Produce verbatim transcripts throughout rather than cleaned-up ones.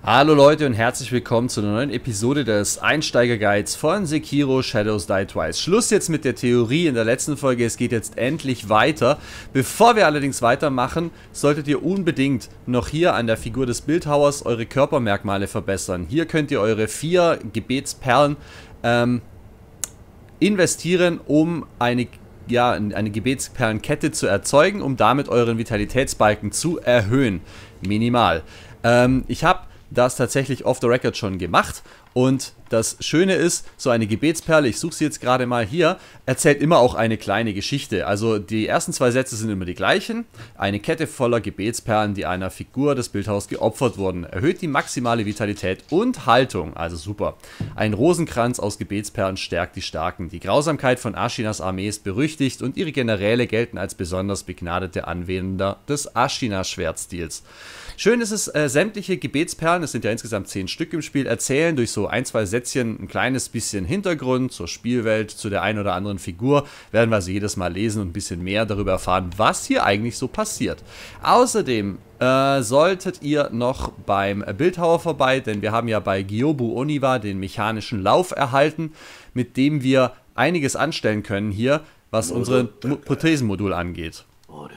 Hallo Leute und herzlich willkommen zu einer neuen Episode des Einsteiger-Guides von Sekiro Shadows Die Twice. Schluss jetzt mit der Theorie in der letzten Folge, es geht jetzt endlich weiter. Bevor wir allerdings weitermachen, solltet ihr unbedingt noch hier an der Figur des Bildhauers eure Körpermerkmale verbessern. Hier könnt ihr eure vier Gebetsperlen ähm, investieren, um eine, ja, eine Gebetsperlenkette zu erzeugen, um damit euren Vitalitätsbalken zu erhöhen. Minimal. Ähm, ich habe das tatsächlich off the record schon gemacht und das Schöne ist, so eine Gebetsperle, ich suche sie jetzt gerade mal hier, erzählt immer auch eine kleine Geschichte. Also die ersten zwei Sätze sind immer die gleichen. Eine Kette voller Gebetsperlen, die einer Figur des Bildhauers geopfert wurden, erhöht die maximale Vitalität und Haltung, also super. Ein Rosenkranz aus Gebetsperlen stärkt die Starken. Die Grausamkeit von Ashinas Armee ist berüchtigt und ihre Generäle gelten als besonders begnadete Anwender des Ashina-Schwertstils. Schön ist es, äh, sämtliche Gebetsperlen, es sind ja insgesamt zehn Stück im Spiel, erzählen durch so ein, zwei Sätzchen ein kleines bisschen Hintergrund zur Spielwelt, zu der einen oder anderen Figur. Werden wir sie jedes Mal lesen und ein bisschen mehr darüber erfahren, was hier eigentlich so passiert. Außerdem äh, solltet ihr noch beim Bildhauer vorbei, denn wir haben ja bei Gyobu Oniwa den mechanischen Lauf erhalten, mit dem wir einiges anstellen können hier, was unser Prothesenmodul angeht.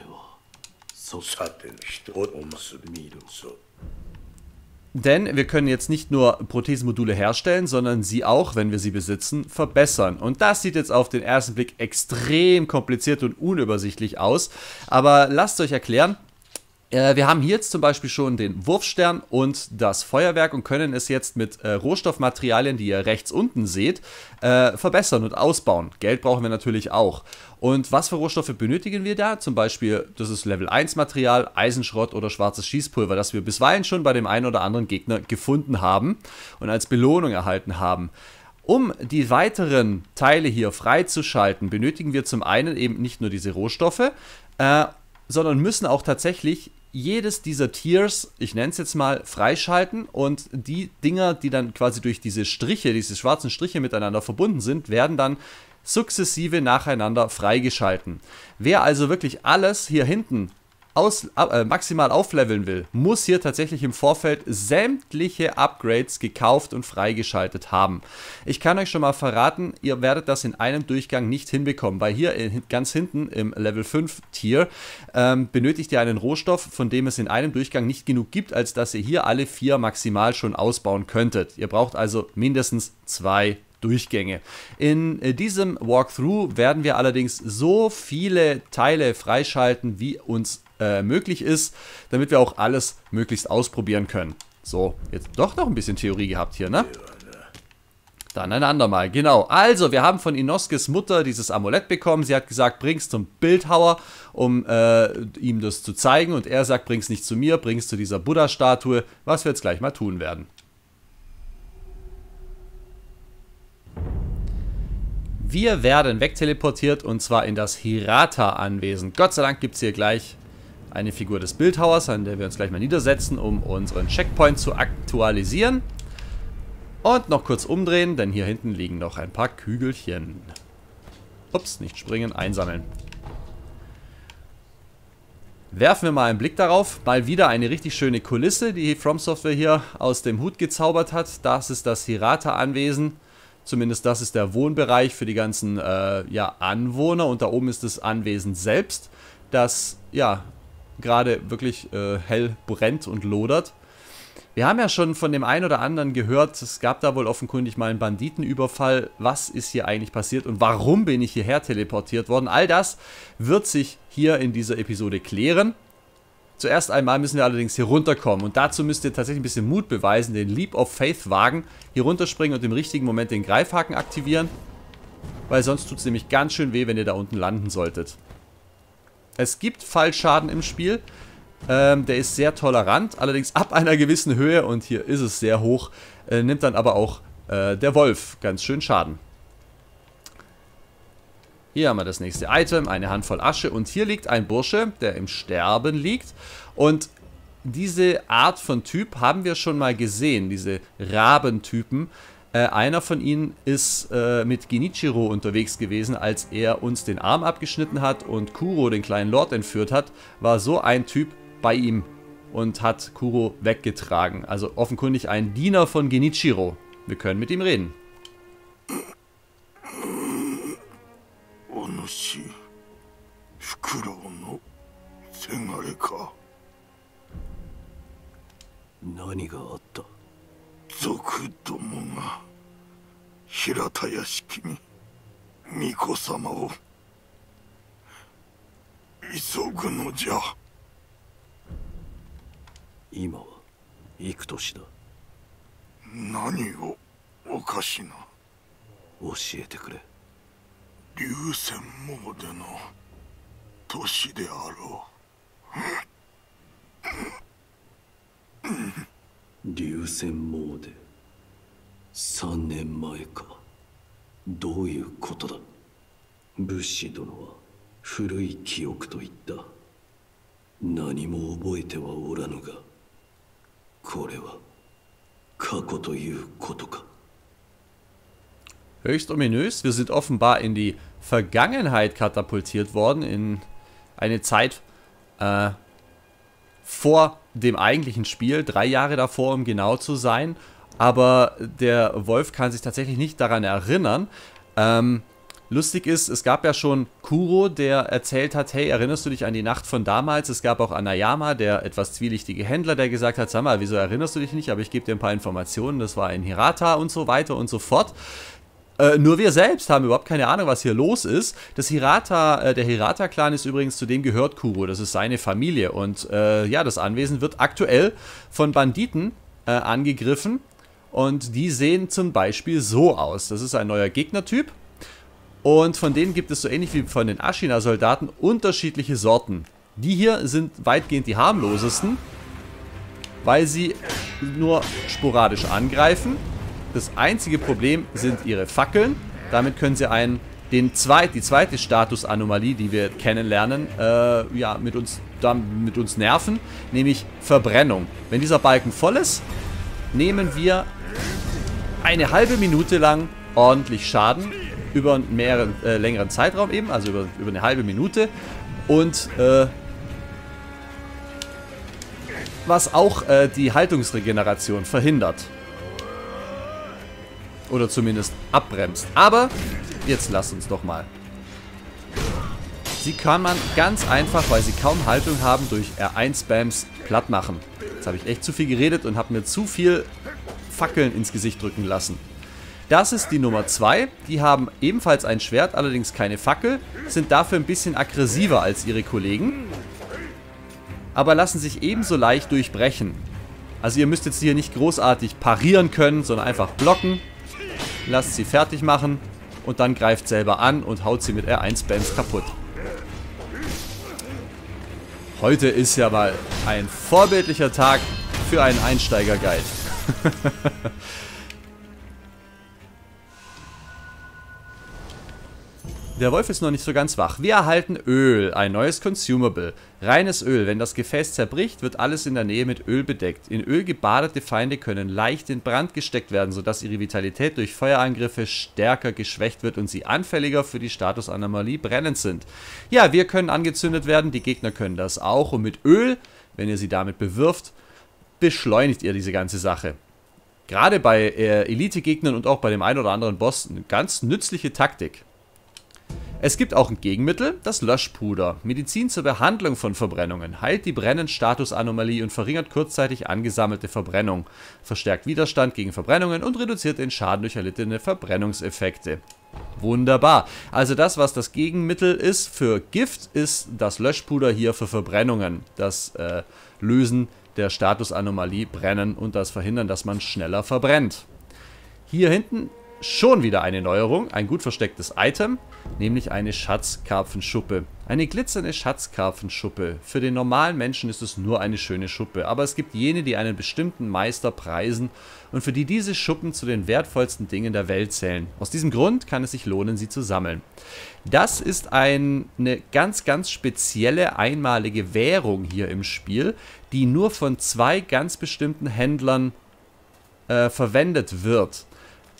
Denn wir können jetzt nicht nur Prothesenmodule herstellen, sondern sie auch, wenn wir sie besitzen, verbessern. Und das sieht jetzt auf den ersten Blick extrem kompliziert und unübersichtlich aus. Aber lasst euch erklären. Äh, wir haben hier jetzt zum Beispiel schon den Wurfstern und das Feuerwerk und können es jetzt mit äh, Rohstoffmaterialien, die ihr rechts unten seht, äh, verbessern und ausbauen. Geld brauchen wir natürlich auch. Und was für Rohstoffe benötigen wir da? Zum Beispiel, das ist Level eins Material, Eisenschrott oder schwarzes Schießpulver, das wir bisweilen schon bei dem einen oder anderen Gegner gefunden haben und als Belohnung erhalten haben. Um die weiteren Teile hier freizuschalten, benötigen wir zum einen eben nicht nur diese Rohstoffe, äh, sondern müssen auch tatsächlich jedes dieser Tiers, ich nenne es jetzt mal, freischalten und die Dinger, die dann quasi durch diese Striche, diese schwarzen Striche miteinander verbunden sind, werden dann sukzessive nacheinander freigeschalten. Wer also wirklich alles hier hinten aus, äh, maximal aufleveln will, muss hier tatsächlich im Vorfeld sämtliche Upgrades gekauft und freigeschaltet haben. Ich kann euch schon mal verraten, ihr werdet das in einem Durchgang nicht hinbekommen, weil hier ganz hinten im Level fünf Tier ähm, benötigt ihr einen Rohstoff, von dem es in einem Durchgang nicht genug gibt, als dass ihr hier alle vier maximal schon ausbauen könntet. Ihr braucht also mindestens zwei Durchgänge. In äh, diesem Walkthrough werden wir allerdings so viele Teile freischalten, wie uns äh, möglich ist, damit wir auch alles möglichst ausprobieren können. So, jetzt doch noch ein bisschen Theorie gehabt hier, ne? Dann ein andermal, genau. Also, wir haben von Inoskes Mutter dieses Amulett bekommen. Sie hat gesagt, bring's zum Bildhauer, um äh, ihm das zu zeigen. Und er sagt, bring's nicht zu mir, bring's zu dieser Buddha-Statue, was wir jetzt gleich mal tun werden. Wir werden wegteleportiert und zwar in das Hirata-Anwesen. Gott sei Dank gibt es hier gleich eine Figur des Bildhauers, an der wir uns gleich mal niedersetzen, um unseren Checkpoint zu aktualisieren. Und noch kurz umdrehen, denn hier hinten liegen noch ein paar Kügelchen. Ups, nicht springen, einsammeln. Werfen wir mal einen Blick darauf. Mal wieder eine richtig schöne Kulisse, die From Software hier aus dem Hut gezaubert hat. Das ist das Hirata-Anwesen. Zumindest das ist der Wohnbereich für die ganzen äh, ja, Anwohner. Und da oben ist das Anwesen selbst, das ja gerade wirklich äh, hell brennt und lodert. Wir haben ja schon von dem einen oder anderen gehört, es gab da wohl offenkundig mal einen Banditenüberfall. Was ist hier eigentlich passiert und warum bin ich hierher teleportiert worden? All das wird sich hier in dieser Episode klären. Zuerst einmal müssen wir allerdings hier runterkommen und dazu müsst ihr tatsächlich ein bisschen Mut beweisen, den Leap of Faith wagen, hier runterspringen und im richtigen Moment den Greifhaken aktivieren, weil sonst tut es nämlich ganz schön weh, wenn ihr da unten landen solltet. Es gibt Fallschaden im Spiel, ähm, der ist sehr tolerant, allerdings ab einer gewissen Höhe und hier ist es sehr hoch, äh, nimmt dann aber auch äh, der Wolf ganz schön Schaden. Hier haben wir das nächste Item, eine Handvoll Asche und hier liegt ein Bursche, der im Sterben liegt und diese Art von Typ haben wir schon mal gesehen, diese Rabentypen. Äh, einer von ihnen ist äh, mit Genichiro unterwegs gewesen, als er uns den Arm abgeschnitten hat und Kuro, den kleinen Lord, entführt hat, war so ein Typ bei ihm und hat Kuro weggetragen. Also offenkundig ein Diener von Genichiro. Wir können mit ihm reden. Höchst ominös. Wir sind offenbar in die Vergangenheit katapultiert worden, in eine Zeit äh, vor dem eigentlichen Spiel, drei Jahre davor, um genau zu sein. Aber der Wolf kann sich tatsächlich nicht daran erinnern. Ähm, lustig ist, es gab ja schon Kuro, der erzählt hat, hey, erinnerst du dich an die Nacht von damals? Es gab auch Anayama, der etwas zwielichtige Händler, der gesagt hat, sag mal, wieso erinnerst du dich nicht? Aber ich gebe dir ein paar Informationen, das war in Hirata und so weiter und so fort. Äh, nur wir selbst haben überhaupt keine Ahnung, was hier los ist. Das Hirata, äh, der Hirata-Clan ist übrigens, zu dem gehört Kuro, das ist seine Familie. Und äh, ja, das Anwesen wird aktuell von Banditen äh, angegriffen. Und die sehen zum Beispiel so aus. Das ist ein neuer Gegnertyp. Und von denen gibt es so ähnlich wie von den Ashina-Soldaten unterschiedliche Sorten. Die hier sind weitgehend die harmlosesten, weil sie nur sporadisch angreifen. Das einzige Problem sind ihre Fackeln. Damit können sie einen, den zweit, die zweite Statusanomalie, die wir kennenlernen, äh, ja, mit uns, da, mit uns nerven, nämlich Verbrennung. Wenn dieser Balken voll ist, nehmen wir eine halbe Minute lang ordentlich Schaden über einen mehreren, äh, längeren Zeitraum eben, also über, über eine halbe Minute. Und äh, was auch äh, die Haltungsregeneration verhindert. Oder zumindest abbremst. Aber jetzt lasst uns doch mal. Sie kann man ganz einfach, weil sie kaum Haltung haben, durch R eins Spams platt machen. Jetzt habe ich echt zu viel geredet und habe mir zu viel Fackeln ins Gesicht drücken lassen. Das ist die Nummer zwei. Die haben ebenfalls ein Schwert, allerdings keine Fackel, sind dafür ein bisschen aggressiver als ihre Kollegen, aber lassen sich ebenso leicht durchbrechen. Also ihr müsst jetzt hier nicht großartig parieren können, sondern einfach blocken, lasst sie fertig machen und dann greift selber an und haut sie mit R eins Spams kaputt. Heute ist ja mal ein vorbildlicher Tag für einen Einsteiger-Guide. Der Wolf ist noch nicht so ganz wach. Wir erhalten Öl, ein neues Consumable. Reines Öl. Wenn das Gefäß zerbricht, wird alles in der Nähe mit Öl bedeckt. In Öl gebadete Feinde können leicht in Brand gesteckt werden, sodass ihre Vitalität durch Feuerangriffe stärker geschwächt wird und sie anfälliger für die Statusanomalie brennend sind. Ja, wir können angezündet werden, die Gegner können das auch. Und mit Öl, wenn ihr sie damit bewirft, beschleunigt ihr diese ganze Sache. Gerade bei äh, Elite-Gegnern und auch bei dem einen oder anderen Boss eine ganz nützliche Taktik. Es gibt auch ein Gegenmittel, das Löschpuder. Medizin zur Behandlung von Verbrennungen. Heilt die Brennen-Status-Anomalie und verringert kurzzeitig angesammelte Verbrennung. Verstärkt Widerstand gegen Verbrennungen und reduziert den Schaden durch erlittene Verbrennungseffekte. Wunderbar. Also das, was das Gegenmittel ist für Gift, ist das Löschpuder hier für Verbrennungen. Das äh, Lösen der Statusanomalie, Brennen und das Verhindern, dass man schneller verbrennt. Hier hinten schon wieder eine Neuerung, ein gut verstecktes Item, nämlich eine Schatzkarpfenschuppe. Eine glitzernde Schatzkarpfenschuppe. Für den normalen Menschen ist es nur eine schöne Schuppe, aber es gibt jene, die einen bestimmten Meister preisen und für die diese Schuppen zu den wertvollsten Dingen der Welt zählen. Aus diesem Grund kann es sich lohnen, sie zu sammeln. Das ist ein, eine ganz, ganz spezielle einmalige Währung hier im Spiel, die nur von zwei ganz bestimmten Händlern äh, verwendet wird.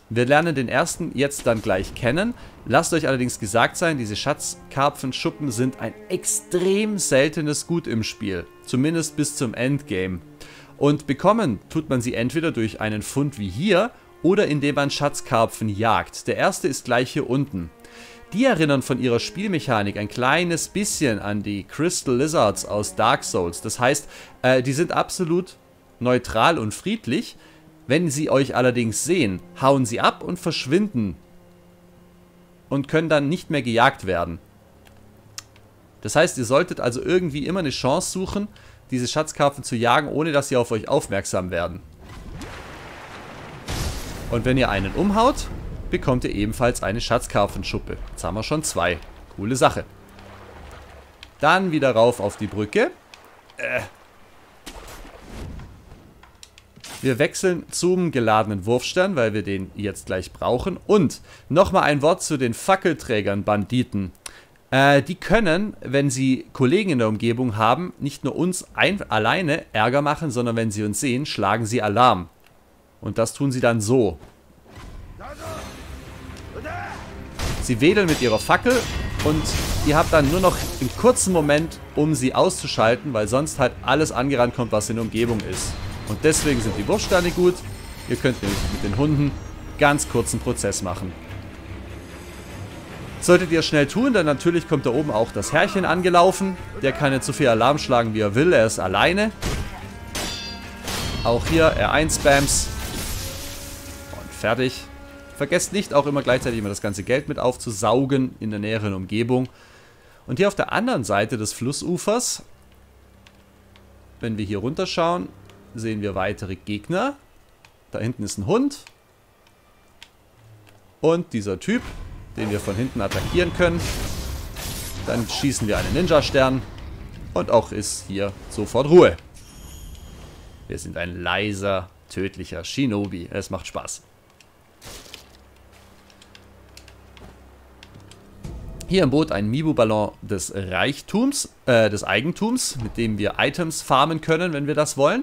Wir lernen den ersten jetzt dann gleich kennen. Lasst euch allerdings gesagt sein, diese Schatzkarpfenschuppen sind ein extrem seltenes Gut im Spiel. Zumindest bis zum Endgame. Und bekommen tut man sie entweder durch einen Fund wie hier oder indem man Schatzkarpfen jagt. Der erste ist gleich hier unten. Die erinnern von ihrer Spielmechanik ein kleines bisschen an die Crystal Lizards aus Dark Souls. Das heißt, äh, die sind absolut neutral und friedlich. Wenn sie euch allerdings sehen, hauen sie ab und verschwinden und können dann nicht mehr gejagt werden. Das heißt, ihr solltet also irgendwie immer eine Chance suchen, diese Schatzkarpfen zu jagen, ohne dass sie auf euch aufmerksam werden. Und wenn ihr einen umhaut, bekommt ihr ebenfalls eine Schatzkarpfenschuppe. Jetzt haben wir schon zwei. Coole Sache. Dann wieder rauf auf die Brücke. Äh. Wir wechseln zum geladenen Wurfstern, weil wir den jetzt gleich brauchen. Und nochmal ein Wort zu den Fackelträgern, Banditen. Äh, die können, wenn sie Kollegen in der Umgebung haben, nicht nur uns ein, alleine Ärger machen, sondern wenn sie uns sehen, schlagen sie Alarm. Und das tun sie dann so. Sie wedeln mit ihrer Fackel und ihr habt dann nur noch einen kurzen Moment, um sie auszuschalten, weil sonst halt alles angerannt kommt, was in der Umgebung ist. Und deswegen sind die Wurfsteine gut. Ihr könnt nämlich mit den Hunden ganz kurzen Prozess machen. Solltet ihr schnell tun, dann natürlich kommt da oben auch das Herrchen angelaufen. Der kann jetzt so viel Alarm schlagen, wie er will. Er ist alleine. Auch hier R eins Spams. Und fertig. Vergesst nicht, auch immer gleichzeitig immer das ganze Geld mit aufzusaugen in der näheren Umgebung. Und hier auf der anderen Seite des Flussufers, wenn wir hier runterschauen, sehen wir weitere Gegner. Da hinten ist ein Hund. Und dieser Typ, den wir von hinten attackieren können. Dann schießen wir einen Ninja-Stern. Und auch ist hier sofort Ruhe. Wir sind ein leiser, tödlicher Shinobi. Es macht Spaß. Hier im Boot ein Mibu-Ballon des Reichtums, äh, des Eigentums, mit dem wir Items farmen können, wenn wir das wollen.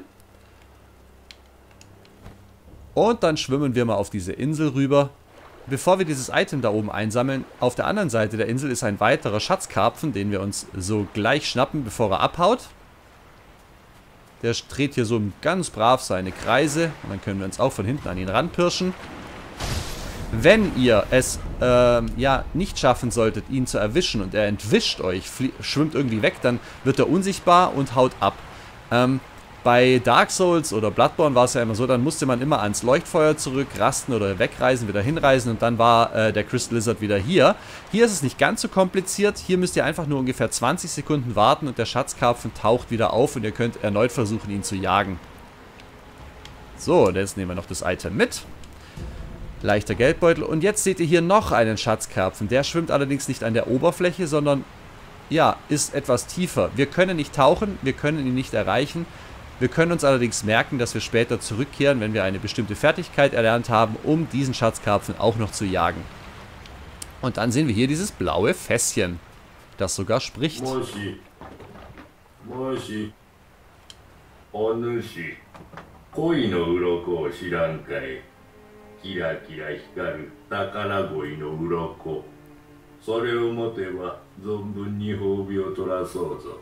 Und dann schwimmen wir mal auf diese Insel rüber. Bevor wir dieses Item da oben einsammeln, auf der anderen Seite der Insel ist ein weiterer Schatzkarpfen, den wir uns so gleich schnappen, bevor er abhaut. Der dreht hier so ganz brav seine Kreise und dann können wir uns auch von hinten an ihn ranpirschen. Wenn ihr es ähm, ja, nicht schaffen solltet, ihn zu erwischen und er entwischt euch, schwimmt irgendwie weg, dann wird er unsichtbar und haut ab. Ähm, bei Dark Souls oder Bloodborne war es ja immer so, dann musste man immer ans Leuchtfeuer zurück, rasten oder wegreisen, wieder hinreisen und dann war äh, der Crystal Lizard wieder hier. Hier ist es nicht ganz so kompliziert, hier müsst ihr einfach nur ungefähr zwanzig Sekunden warten und der Schatzkarpfen taucht wieder auf und ihr könnt erneut versuchen, ihn zu jagen. So, jetzt nehmen wir noch das Item mit. Leichter Geldbeutel. Und jetzt seht ihr hier noch einen Schatzkarpfen. Der schwimmt allerdings nicht an der Oberfläche, sondern, ja, ist etwas tiefer. Wir können nicht tauchen, wir können ihn nicht erreichen. Wir können uns allerdings merken, dass wir später zurückkehren, wenn wir eine bestimmte Fertigkeit erlernt haben, um diesen Schatzkarpfen auch noch zu jagen. Und dann sehen wir hier dieses blaue Fässchen, das sogar spricht. Moshi. Moshi. Onushi. Koi no uroko shiran kai. Kira kira hikaru takaragoi no uroko. Sore o mote wa zonbun ni hobi o torasou zo.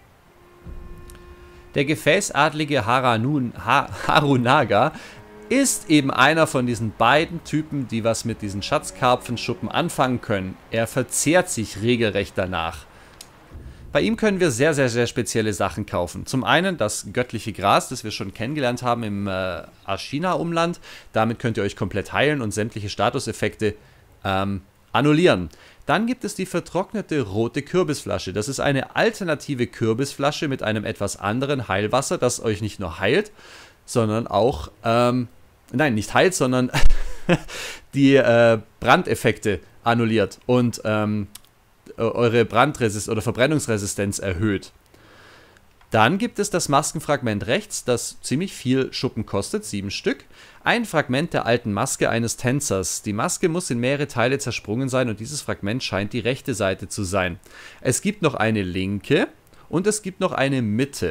Der gefäßadlige Haranun, ha, Harunaga ist eben einer von diesen beiden Typen, die was mit diesen Schatzkarpfenschuppen anfangen können. Er verzehrt sich regelrecht danach. Bei ihm können wir sehr, sehr, sehr spezielle Sachen kaufen. Zum einen das göttliche Gras, das wir schon kennengelernt haben im äh, Ashina-Umland. Damit könnt ihr euch komplett heilen und sämtliche Statuseffekte ähm, annullieren. Dann gibt es die vertrocknete rote Kürbisflasche. Das ist eine alternative Kürbisflasche mit einem etwas anderen Heilwasser, das euch nicht nur heilt, sondern auch, ähm, nein, nicht heilt, sondern die äh, Brandeffekte annulliert und ähm, eure Brandresist- oder Verbrennungsresistenz erhöht. Dann gibt es das Maskenfragment rechts, das ziemlich viel Schuppen kostet, sieben Stück. Ein Fragment der alten Maske eines Tänzers. Die Maske muss in mehrere Teile zersprungen sein und dieses Fragment scheint die rechte Seite zu sein. Es gibt noch eine linke und es gibt noch eine Mitte.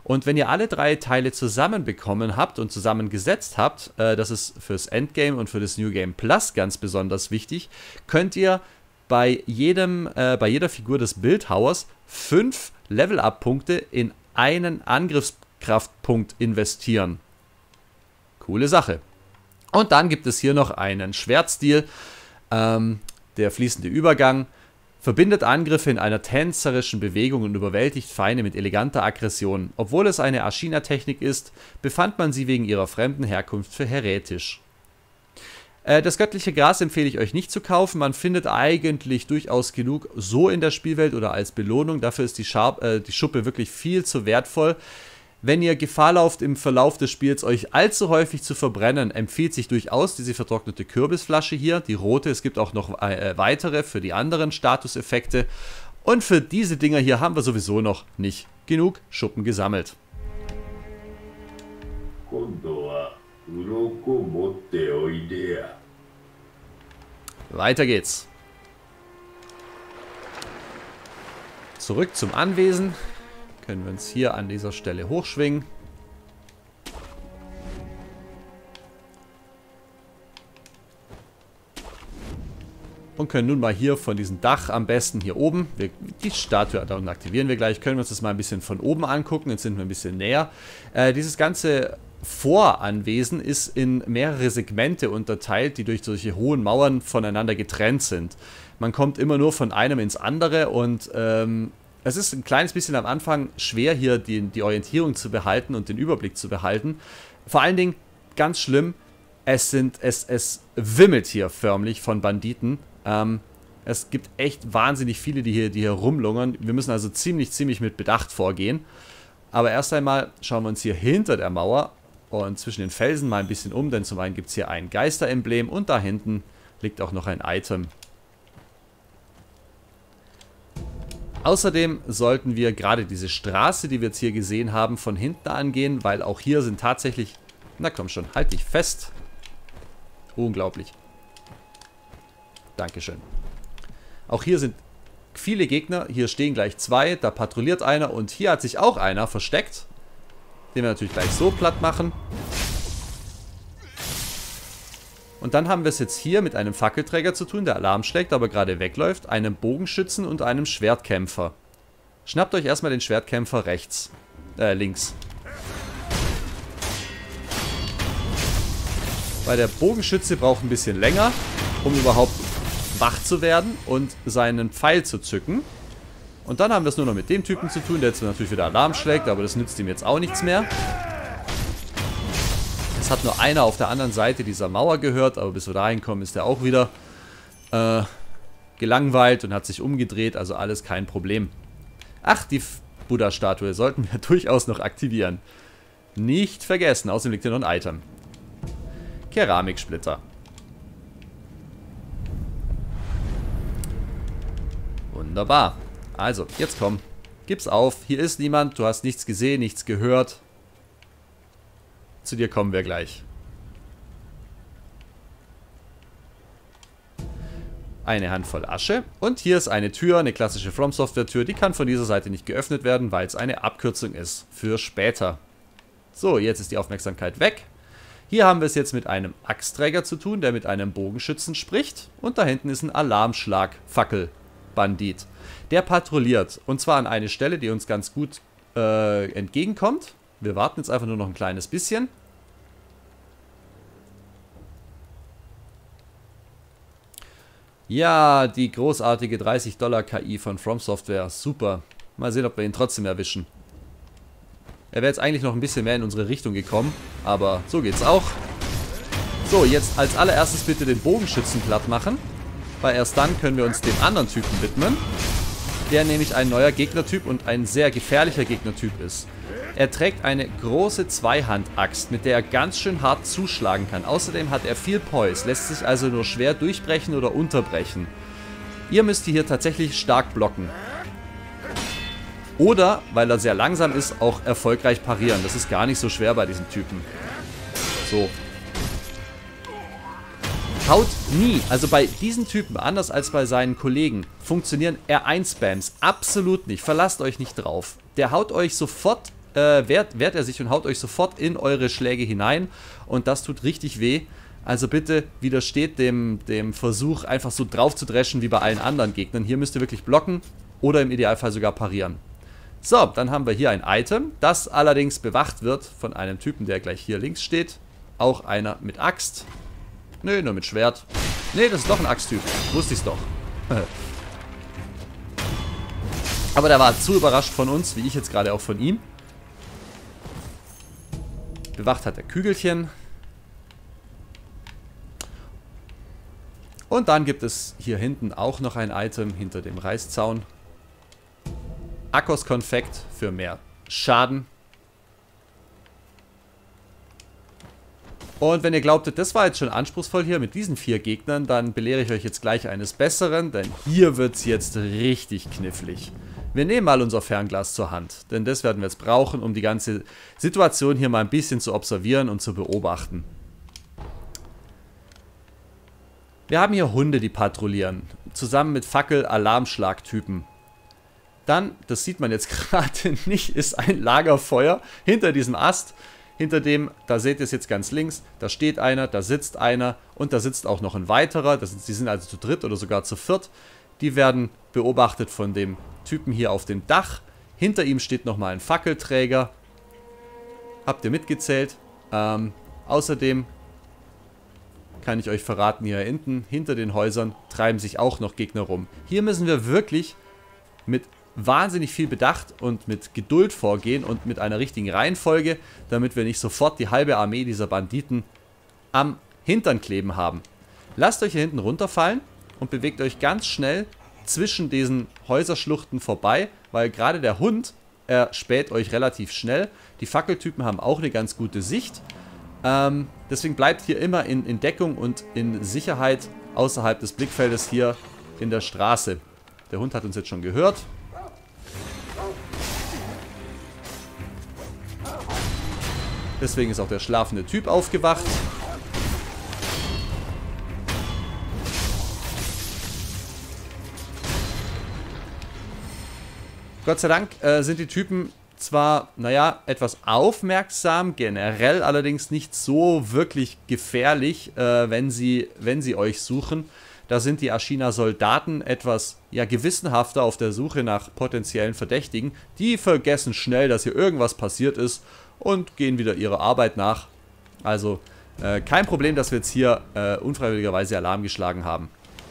Und wenn ihr alle drei Teile zusammenbekommen habt und zusammengesetzt habt, äh, das ist fürs Endgame und für das New Game Plus ganz besonders wichtig, könnt ihr bei, jedem, äh, bei jeder Figur des Bildhauers fünf Level-Up-Punkte in einen Angriffskraftpunkt investieren. Coole Sache. Und dann gibt es hier noch einen Schwertstil, ähm, der fließende Übergang. Verbindet Angriffe in einer tänzerischen Bewegung und überwältigt Feinde mit eleganter Aggression. Obwohl es eine Ashina-Technik ist, befand man sie wegen ihrer fremden Herkunft für heretisch. Äh, das göttliche Gras empfehle ich euch nicht zu kaufen. Man findet eigentlich durchaus genug so in der Spielwelt oder als Belohnung. Dafür ist die, Schar äh, die Schuppe wirklich viel zu wertvoll. Wenn ihr Gefahr lauft, im Verlauf des Spiels euch allzu häufig zu verbrennen, empfiehlt sich durchaus diese vertrocknete Kürbisflasche hier, die rote. Es gibt auch noch äh, weitere für die anderen Statuseffekte. Und für diese Dinger hier haben wir sowieso noch nicht genug Schuppen gesammelt. Weiter geht's. Zurück zum Anwesen. Können wir uns hier an dieser Stelle hochschwingen. Und können nun mal hier von diesem Dach am besten hier oben, wir, die Statue darum aktivieren wir gleich, können wir uns das mal ein bisschen von oben angucken. Jetzt sind wir ein bisschen näher. Äh, dieses ganze Voranwesen ist in mehrere Segmente unterteilt, die durch solche hohen Mauern voneinander getrennt sind. Man kommt immer nur von einem ins andere und ähm, es ist ein kleines bisschen am Anfang schwer, hier die, die Orientierung zu behalten und den Überblick zu behalten. Vor allen Dingen, ganz schlimm, es, sind, es, es wimmelt hier förmlich von Banditen. Ähm, es gibt echt wahnsinnig viele, die hier, die hier rumlungern. Wir müssen also ziemlich, ziemlich mit Bedacht vorgehen. Aber erst einmal schauen wir uns hier hinter der Mauer und zwischen den Felsen mal ein bisschen um, denn zum einen gibt es hier ein Geisteremblem und da hinten liegt auch noch ein Item. Außerdem sollten wir gerade diese Straße, die wir jetzt hier gesehen haben, von hinten angehen, weil auch hier sind tatsächlich... Na komm schon, halt dich fest. Unglaublich. Dankeschön. Auch hier sind viele Gegner. Hier stehen gleich zwei, da patrouilliert einer und hier hat sich auch einer versteckt. Den wir natürlich gleich so platt machen. Und dann haben wir es jetzt hier mit einem Fackelträger zu tun, der Alarm schlägt, aber gerade wegläuft, einem Bogenschützen und einem Schwertkämpfer. Schnappt euch erstmal den Schwertkämpfer rechts, äh, links. Weil der Bogenschütze braucht ein bisschen länger, um überhaupt wach zu werden und seinen Pfeil zu zücken. Und dann haben wir es nur noch mit dem Typen zu tun, der jetzt natürlich wieder Alarm schlägt, aber das nützt ihm jetzt auch nichts mehr. Es hat nur einer auf der anderen Seite dieser Mauer gehört, aber bis wir da hinkommen, ist er auch wieder äh, gelangweilt und hat sich umgedreht, also alles kein Problem. Ach, die Buddha-Statue sollten wir durchaus noch aktivieren. Nicht vergessen, außerdem liegt hier noch ein Item. Keramiksplitter. Wunderbar. Also, jetzt komm. Gib's auf. Hier ist niemand. Du hast nichts gesehen, nichts gehört. Zu dir kommen wir gleich. Eine Handvoll Asche. Und hier ist eine Tür, eine klassische From Software Tür. Die kann von dieser Seite nicht geöffnet werden, weil es eine Abkürzung ist. Für später. So, jetzt ist die Aufmerksamkeit weg. Hier haben wir es jetzt mit einem Axtträger zu tun, der mit einem Bogenschützen spricht. Und da hinten ist ein Alarmschlag-Fackel-Bandit. Der patrouilliert. Und zwar an eine Stelle, die uns ganz gut äh, entgegenkommt. Wir warten jetzt einfach nur noch ein kleines bisschen. Ja, die großartige dreißig Dollar K I von From Software. Super. Mal sehen, ob wir ihn trotzdem erwischen. Er wäre jetzt eigentlich noch ein bisschen mehr in unsere Richtung gekommen. Aber so geht's auch. So, jetzt als allererstes bitte den Bogenschützen platt machen. Weil erst dann können wir uns dem anderen Typen widmen. Der nämlich ein neuer Gegnertyp und ein sehr gefährlicher Gegnertyp ist. Er trägt eine große Zweihand-Axt, mit der er ganz schön hart zuschlagen kann. Außerdem hat er viel Poise, lässt sich also nur schwer durchbrechen oder unterbrechen. Ihr müsst hier tatsächlich stark blocken. Oder, weil er sehr langsam ist, auch erfolgreich parieren. Das ist gar nicht so schwer bei diesem Typen. So. Haut nie, also bei diesen Typen, anders als bei seinen Kollegen, funktionieren R eins Spams absolut nicht. Verlasst euch nicht drauf. Der haut euch sofort äh, wehrt, wehrt er sich und haut euch sofort in eure Schläge hinein. Und das tut richtig weh. Also bitte widersteht dem, dem Versuch, einfach so drauf zu dreschen wie bei allen anderen Gegnern. Hier müsst ihr wirklich blocken oder im Idealfall sogar parieren. So, dann haben wir hier ein Item, das allerdings bewacht wird von einem Typen, der gleich hier links steht. Auch einer mit Axt. Nö, nur mit Schwert. Nee, das ist doch ein Axttyp. Wusste ich's doch. Aber der war zu überrascht von uns, wie ich jetzt gerade auch von ihm. Bewacht hat er Kügelchen. Und dann gibt es hier hinten auch noch ein Item hinter dem Reißzaun. Akos-Konfekt für mehr Schaden. Und wenn ihr glaubtet, das war jetzt schon anspruchsvoll hier mit diesen vier Gegnern, dann belehre ich euch jetzt gleich eines Besseren, denn hier wird es jetzt richtig knifflig. Wir nehmen mal unser Fernglas zur Hand, denn das werden wir jetzt brauchen, um die ganze Situation hier mal ein bisschen zu observieren und zu beobachten. Wir haben hier Hunde, die patrouillieren, zusammen mit Fackel-Alarmschlag-Typen. Dann, das sieht man jetzt gerade nicht, ist ein Lagerfeuer hinter diesem Ast. Hinter dem, da seht ihr es jetzt ganz links, da steht einer, da sitzt einer und da sitzt auch noch ein weiterer. Das sind, die sind also zu dritt oder sogar zu viert. Die werden beobachtet von dem Typen hier auf dem Dach. Hinter ihm steht nochmal ein Fackelträger. Habt ihr mitgezählt? Ähm, außerdem kann ich euch verraten, hier hinten, hinter den Häusern, treiben sich auch noch Gegner rum. Hier müssen wir wirklich mit wahnsinnig viel Bedacht und mit Geduld vorgehen und mit einer richtigen Reihenfolge, damit wir nicht sofort die halbe Armee dieser Banditen am Hintern kleben haben. Lasst euch hier hinten runterfallen und bewegt euch ganz schnell zwischen diesen Häuserschluchten vorbei, weil gerade der Hund, er späht euch relativ schnell. Die Fackeltypen haben auch eine ganz gute Sicht. Ähm, deswegen bleibt hier immer in, in Deckung und in Sicherheit außerhalb des Blickfeldes hier in der Straße. Der Hund hat uns jetzt schon gehört. Deswegen ist auch der schlafende Typ aufgewacht. Gott sei Dank äh, sind die Typen zwar, naja, etwas aufmerksam, generell allerdings nicht so wirklich gefährlich, äh, wenn sie, wenn sie euch suchen. Da sind die Ashina-Soldaten etwas, ja, gewissenhafter auf der Suche nach potenziellen Verdächtigen. Die vergessen schnell, dass hier irgendwas passiert ist und gehen wieder ihrer Arbeit nach. Also äh, kein Problem, dass wir jetzt hier äh, unfreiwilligerweise Alarm geschlagen haben.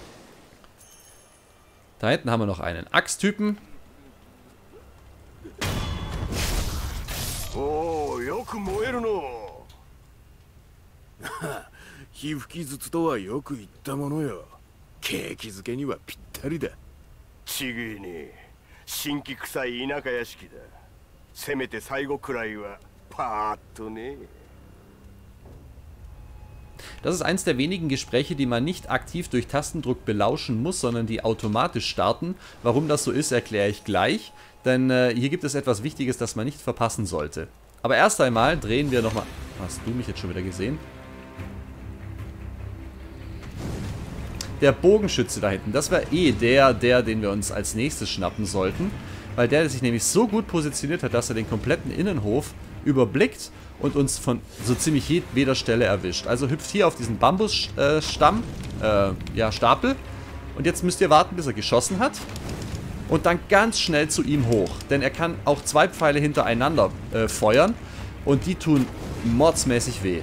Da hinten haben wir noch einen Axttypen. Oh, よく燃えるの。火吹き筒とはよく言ったものよ。景気づけにはぴったりだ。ちげえね。新規臭い田舎屋敷だ。せめて最後くらいはパーッとね。 Das ist eins der wenigen Gespräche, die man nicht aktiv durch Tastendruck belauschen muss, sondern die automatisch starten. Warum das so ist, erkläre ich gleich. Denn äh, hier gibt es etwas Wichtiges, das man nicht verpassen sollte. Aber erst einmal drehen wir nochmal... Hast du mich jetzt schon wieder gesehen? Der Bogenschütze da hinten, das wäre eh der, der, den wir uns als nächstes schnappen sollten. Weil der sich nämlich so gut positioniert hat, dass er den kompletten Innenhof überblickt und uns von so ziemlich jeder Stelle erwischt. Also hüpft hier auf diesen Bambusstamm, äh, äh, ja, Stapel. Und jetzt müsst ihr warten, bis er geschossen hat. Und dann ganz schnell zu ihm hoch. Denn er kann auch zwei Pfeile hintereinander äh, feuern. Und die tun mordsmäßig weh.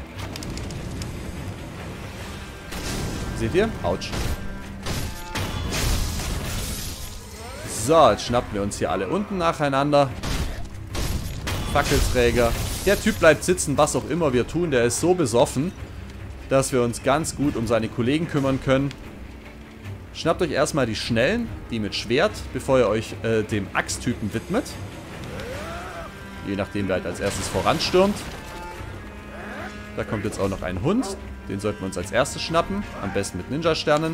Seht ihr? Autsch. So, jetzt schnappen wir uns hier alle unten nacheinander. Fackelträger. Der Typ bleibt sitzen, was auch immer wir tun. Der ist so besoffen, dass wir uns ganz gut um seine Kollegen kümmern können. Schnappt euch erstmal die Schnellen, die mit Schwert, bevor ihr euch äh, dem Axttypen widmet. Je nachdem, wer halt als erstes voranstürmt. Da kommt jetzt auch noch ein Hund. Den sollten wir uns als erstes schnappen. Am besten mit Ninja-Sternen.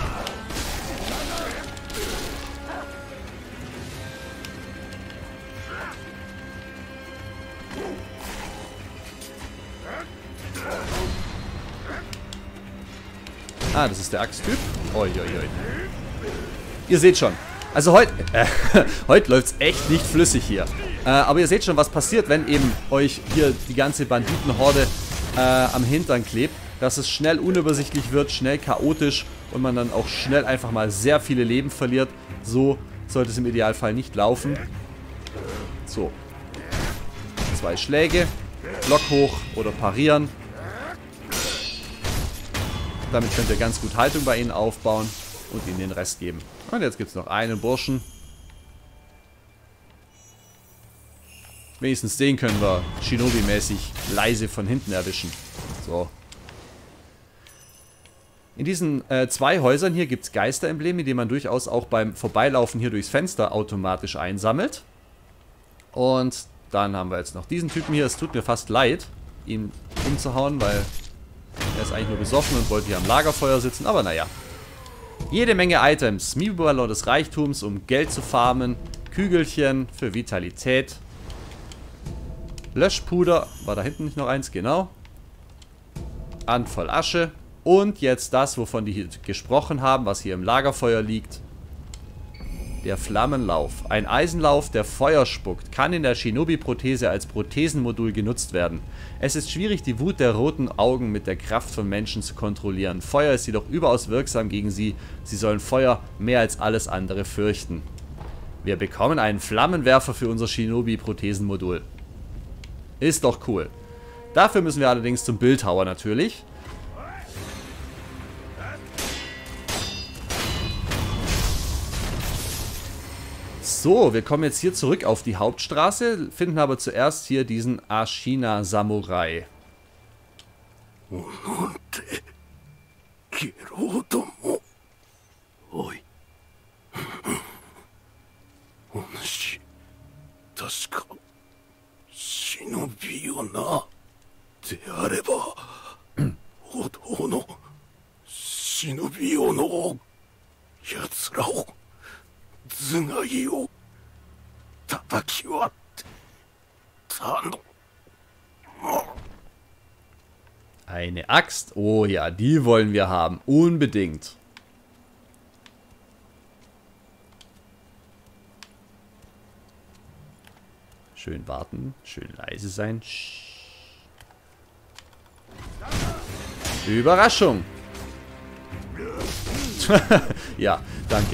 Ah, das ist der Axttyp. Oi, oi, oi. Ihr seht schon. Also heute äh, heute läuft es echt nicht flüssig hier. Äh, aber ihr seht schon, was passiert, wenn eben euch hier die ganze Banditenhorde äh, am Hintern klebt. Dass es schnell unübersichtlich wird, schnell chaotisch und man dann auch schnell einfach mal sehr viele Leben verliert. So sollte es im Idealfall nicht laufen. So. Zwei Schläge. Block hoch oder parieren. Damit könnt ihr ganz gut Haltung bei ihnen aufbauen und ihnen den Rest geben. Und jetzt gibt es noch einen Burschen. Wenigstens den können wir Shinobi-mäßig leise von hinten erwischen. So. In diesen äh, zwei Häusern hier gibt es Geisterembleme, die man durchaus auch beim Vorbeilaufen hier durchs Fenster automatisch einsammelt. Und dann haben wir jetzt noch diesen Typen hier. Es tut mir fast leid, ihn umzuhauen, weil er ist eigentlich nur besoffen und wollte hier am Lagerfeuer sitzen. Aber naja. Jede Menge Items. Mibu-Ballon des Reichtums, um Geld zu farmen. Kügelchen für Vitalität. Löschpuder. War da hinten nicht noch eins? Genau. Handvoll Asche. Und jetzt das, wovon die hier gesprochen haben, was hier im Lagerfeuer liegt. Der Flammenlauf. Ein Eisenlauf, der Feuer spuckt, kann in der Shinobi-Prothese als Prothesenmodul genutzt werden. Es ist schwierig, die Wut der roten Augen mit der Kraft von Menschen zu kontrollieren. Feuer ist jedoch überaus wirksam gegen sie. Sie sollen Feuer mehr als alles andere fürchten. Wir bekommen einen Flammenwerfer für unser Shinobi-Prothesenmodul. Ist doch cool. Dafür müssen wir allerdings zum Bildhauer natürlich. So, wir kommen jetzt hier zurück auf die Hauptstraße, finden aber zuerst hier diesen Ashina Samurai. Eine Axt? Oh ja, die wollen wir haben. Unbedingt. Schön warten. Schön leise sein. Überraschung. Ja, danke.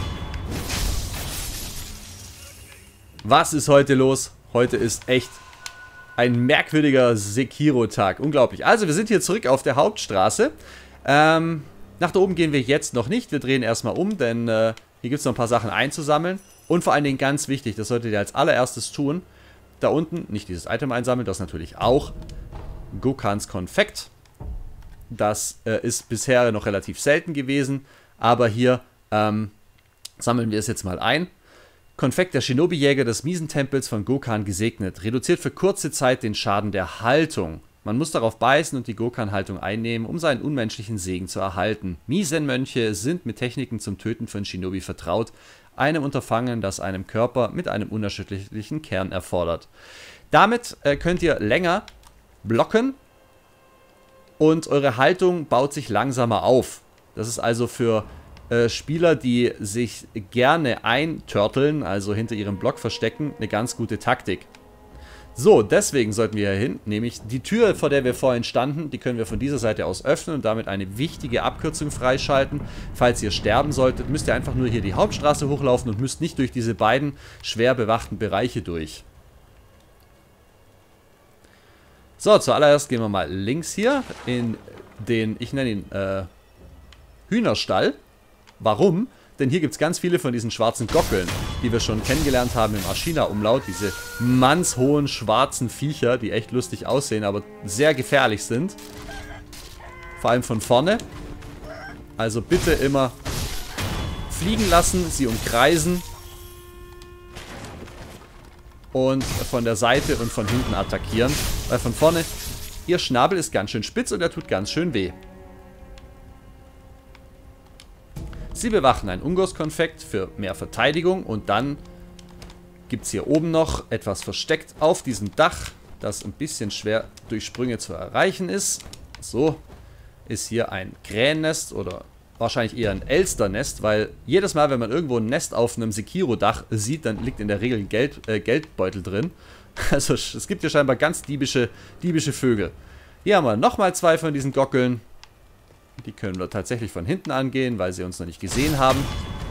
Was ist heute los? Heute ist echt ein merkwürdiger Sekiro-Tag. Unglaublich. Also, wir sind hier zurück auf der Hauptstraße. Ähm, nach da oben gehen wir jetzt noch nicht. Wir drehen erstmal um, denn äh, hier gibt es noch ein paar Sachen einzusammeln. Und vor allen Dingen ganz wichtig, das solltet ihr als allererstes tun. Da unten, nicht dieses Item einsammeln, das natürlich auch. Gokans Konfekt. Das äh, ist bisher noch relativ selten gewesen. Aber hier ähm, sammeln wir es jetzt mal ein. Konfekt der Shinobi-Jäger des Miesen-Tempels von Gokan gesegnet. Reduziert für kurze Zeit den Schaden der Haltung. Man muss darauf beißen und die Gokan-Haltung einnehmen, um seinen unmenschlichen Segen zu erhalten. Miesen-Mönche sind mit Techniken zum Töten von Shinobi vertraut. Einem Unterfangen, das einem Körper mit einem unerschütterlichen Kern erfordert. Damit äh, könnt ihr länger blocken und eure Haltung baut sich langsamer auf. Das ist also für Äh, Spieler, die sich gerne eintörteln, also hinter ihrem Block verstecken, eine ganz gute Taktik. So, deswegen sollten wir hier hin, nämlich die Tür, vor der wir vorhin standen, die können wir von dieser Seite aus öffnen und damit eine wichtige Abkürzung freischalten. Falls ihr sterben solltet, müsst ihr einfach nur hier die Hauptstraße hochlaufen und müsst nicht durch diese beiden schwer bewachten Bereiche durch. So, zuallererst gehen wir mal links hier in den, ich nenne ihn, äh, Hühnerstall. Warum? Denn hier gibt es ganz viele von diesen schwarzen Gockeln, die wir schon kennengelernt haben im Ashina-Umlaut. Diese mannshohen schwarzen Viecher, die echt lustig aussehen, aber sehr gefährlich sind. Vor allem von vorne. Also bitte immer fliegen lassen, sie umkreisen. Und von der Seite und von hinten attackieren. Weil von vorne, ihr Schnabel ist ganz schön spitz und er tut ganz schön weh. Sie bewachen ein Ungos-Konfekt für mehr Verteidigung und dann gibt es hier oben noch etwas versteckt auf diesem Dach, das ein bisschen schwer durch Sprünge zu erreichen ist. So ist hier ein Krähennest oder wahrscheinlich eher ein Elsternest, weil jedes Mal, wenn man irgendwo ein Nest auf einem Sekiro-Dach sieht, dann liegt in der Regel ein Geld, äh, Geldbeutel drin. Also es gibt hier scheinbar ganz diebische, diebische Vögel. Hier haben wir nochmal zwei von diesen Gockeln. Die können wir tatsächlich von hinten angehen, weil sie uns noch nicht gesehen haben.